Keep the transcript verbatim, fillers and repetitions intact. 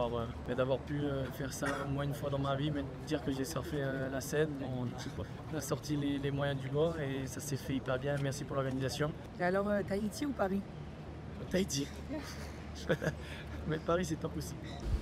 d'avoir euh, d'avoir pu euh, faire ça au moins une fois dans ma vie, mais dire que j'ai surfé euh, la Seine, on, on a sorti les, les moyens du bord et ça s'est fait hyper bien. Merci pour l'organisation. Et alors, euh, Tahiti ou Paris? Tahiti. Mais Paris, c'est pas possible.